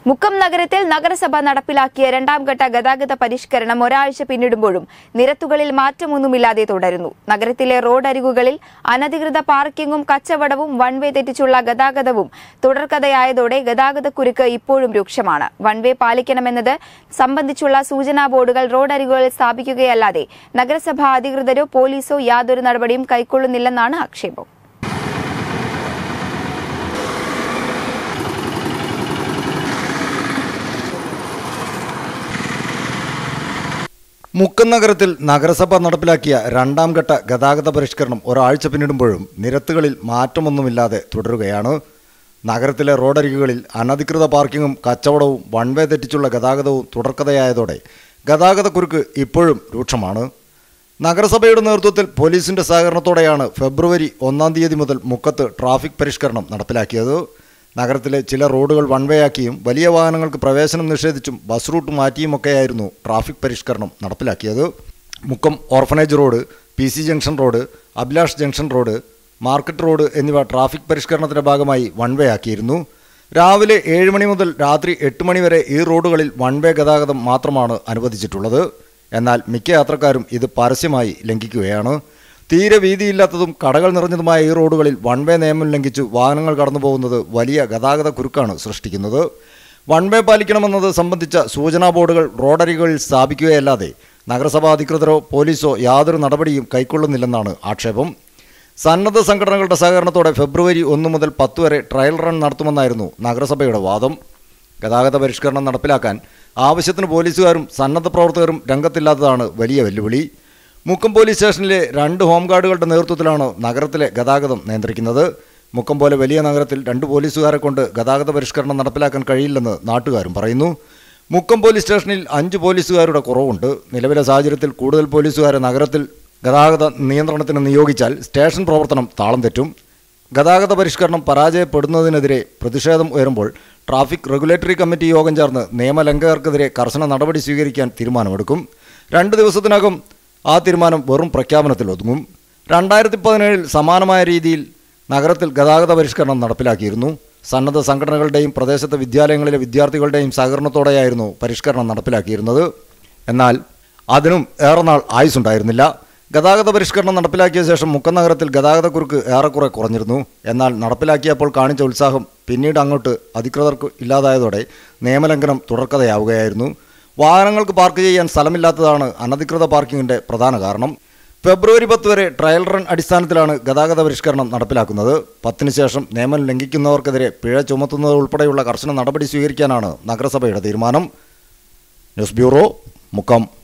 മുക്കം നഗരത്തിൽ നഗരസഭ നടപ്പിലാക്കിയ രണ്ടാം ഘട്ട ഗതാഗത പരിഷ്കരണം ഒരാഴ്ച പിന്നിടുമ്പോഴും നിരത്തുകളിൽ മാറ്റമൊന്നുമില്ലാതെ തുടരുന്നു. നഗരത്തിലെ റോഡരികുകളിൽ അനധികൃത പാർക്കിംഗും കച്ചവടവും വൺവേ തെറ്റിച്ചുള്ള ഗതാഗതവും തുടർക്കഥയായതോടെ ഗതാഗതക്കുരുക്ക് ഇപ്പോഴും രൂക്ഷമാണ്. വൺവേ പാലിക്കണമെന്നത് സംബന്ധിച്ചുള്ള സൂചനാ ബോർഡുകൾ റോഡരികുകളിൽ സ്ഥാപിക്കുകയല്ലാതെ നഗരസഭാ അധികൃതരോ പോലീസോ യാതൊരു നടപടിയും കൈക്കൊള്ളുന്നില്ലെന്നാണ് ആക്ഷേപം. മുക്കം നഗരത്തിൽ നഗരസഭ നടപ്പിലാക്കിയ രണ്ടാം ഘട്ട ഗതാഗത പരിഷ്കരണം ഒരാഴ്ച പിന്നിടുമ്പോഴും നിരത്തുകളിൽ മാറ്റമൊന്നുമില്ലാതെ തുടരുകയാണ്. നഗരത്തിലെ റോഡരികുകളിൽ അനധികൃത പാർക്കിങ്ങും കച്ചവടവും വൺവേ തെറ്റിച്ചുള്ള ഗതാഗതവും തുടർക്കഥയായതോടെ ഗതാഗതക്കുരുക്ക് ഇപ്പോഴും രൂക്ഷമാണ്. നഗരസഭയുടെ നേതൃത്വത്തിൽ പോലീസിന്റെ സഹകരണത്തോടെയാണ് ഫെബ്രുവരി 1-ാം തീയതി മുതൽ മുക്കത്ത് ട്രാഫിക് പരിഷ്കരണം നടപ്പിലാക്കിയത്. നഗരത്തിലെ ചില റോഡുകൾ വൺവേയാക്കിയും വലിയ വാഹനങ്ങൾക്ക് പ്രവേശനം നിഷേധിച്ചും ബസ് റൂട്ട് മാറ്റിയുമൊക്കെയായിരുന്നു ട്രാഫിക് പരിഷ്കരണം നടപ്പിലാക്കിയത്. Mukkam orphanage road, PC junction road, Abhilash junction road, market road എന്നിവ ട്രാഫിക് പരിഷ്കരണത്തിന്റെ ഭാഗമായി വൺവേ ആക്കിയിരുന്നു. രാവിലെ 7 മണി മുതൽ രാത്രി 8 മണി വരെ ഈ റോഡുകളിൽ വൺവേ ഗതാഗതം മാത്രമാണ് അനുവദിച്ചിട്ടുള്ളത്. എന്നാൽ മിക്ക യാത്രക്കാരും ഇത് പരസ്യമായി ലംഘിക്കുകയാണ്. തീരെ വീതിയില്ലാത്തതും കടകൾ നിറഞ്ഞതുമായ ഈ റോഡുകളിൽ വൺവേ നിയമം ലംഘിച്ച് വാഹനങ്ങൾ കടന്നു പോകുന്നത് വലിയ ഗതാഗത കുരുക്കാണ് സൃഷ്ടിക്കുന്നത്. വൺവേ പാലിക്കണമെന്നത് സംബന്ധിച്ച സൂചനാ ബോർഡുകൾ റോഡരികുകളിൽ സ്ഥാപിക്കുകയല്ലാതെ നഗരസഭാ അധികൃതരോ പോലീസോ യാതൊരു നടപടിയും കൈക്കൊള്ളുന്നില്ലെന്നാണ് ആക്ഷേപം. സന്നദ്ധ സംഘടനകളുടെ സഹകരണത്തോടെ ഫെബ്രുവരി 1 മുതൽ 10 വരെ ട്രയൽ റൺ നടത്തുമെന്നായിരുന്നു നഗരസഭയുടെ വാദം. ഗതാഗത പരിഷ്കരണം നടപ്പിലാക്കാൻ ആവശ്യത്തിന് പോലീസുകാരും സന്നദ്ധ പ്രവർത്തകരും രംഗത്തില്ലാത്തതാണ് വലിയ വെല്ലുവിളി. മുക്കം പോലീസ് സ്റ്റേഷനിലെ 2 ഹോംഗാർഡുകളുടെ നേതൃത്വത്തിലാണ് നഗരത്തിലെ ഗതാഗതം നിയന്ത്രിക്കുന്നത്. മുക്കം പോലെ വലിയ നഗരത്തിൽ 2 പോലീസുകാരെ കൊണ്ട് ഗതാഗത പരിഷ്കരണം നടപ്പിലാക്കാൻ കഴിയില്ലെന്ന് നാട്ടുകാരും പറയുന്നു. മുക്കം പോലീസ് സ്റ്റേഷനിൽ 5 പോലീസുകാരുടെ കുറവുണ്ട്. നിലവിലെ സാഹചര്യത്തിൽ കൂടുതൽ പോലീസുകാരെ നഗരത്തിൽ ഗതാഗത നിയന്ത്രണത്തിന് നിയോഗിച്ചാൽ സ്റ്റേഷൻ പ്രവർത്തനം താളം തെറ്റും. ഗതാഗത പരിഷ്കരണം പരാജയപ്പെടുന്നതിനെതിരെ പ്രതിഷേധം ഉയരുമ്പോൾ ട്രാഫിക് റെഗുലേറ്ററി കമ്മിറ്റി യോഗം ചേർന്ന് നിയമലംഘകർക്കെതിരെ കർശന നടപടി സ്വീകരിക്കാൻ തീരുമാനമെടുക്കും. 2 ദിവസത്തിനകം ആ തീരുമാനം വെറും പ്രഖ്യാപനത്തിൽ ഒതുങ്ങും. 2017 സമാനമായ രീതിയിൽ നഗരത്തിൽ ഗതാഗത പരിഷ്കരണം നടപ്പിലാക്കിയിരുന്നു. സന്നദ്ധ സംഘടനകളുടെയും പ്രദേശത്തെ വിദ്യാലയങ്ങളിലെ വിദ്യാർത്ഥികളുടെയും സഹകരണത്തോടെയായിരുന്നു പരിഷ്കരണം നടപ്പിലാക്കിയിരുന്നത്. എന്നാൽ അതിനും ഏറെ നാൾ ആയുസുണ്ടായിരുന്നില്ല. ഗതാഗത പരിഷ്കരണം നടപ്പിലാക്കിയ ശേഷം മുക്കം നഗരത്തിൽ ഗതാഗതക്കുരുക്ക് ഏറെക്കുറെ കുറഞ്ഞിരുന്നു. എന്നാൽ നടപ്പിലാക്കിയപ്പോൾ കാണിച്ച ഉത്സാഹം പിന്നീട് അങ്ങോട്ട് അധികൃതർക്ക് ഇല്ലാതായതോടെ നിയമലംഘനം തുടർക്കഥയാവുകയായിരുന്നു. വാഹനങ്ങൾക്ക് പാർക്ക് ചെയ്യാൻ സ്ഥലമില്ലാത്തതാണ് അനധികൃത പാർക്കിങ്ങിൻ്റെ പ്രധാന കാരണം. ഫെബ്രുവരി 10 വരെ ട്രയൽ റൺ അടിസ്ഥാനത്തിലാണ് ഗതാഗത പരിഷ്കരണം നടപ്പിലാക്കുന്നത്. 10-ന് ശേഷം നിയമം ലംഘിക്കുന്നവർക്കെതിരെ പിഴ ചുമത്തുന്നത് ഉൾപ്പെടെയുള്ള കർശന നടപടി സ്വീകരിക്കാനാണ് നഗരസഭയുടെ തീരുമാനം. News bureau, Mukkam.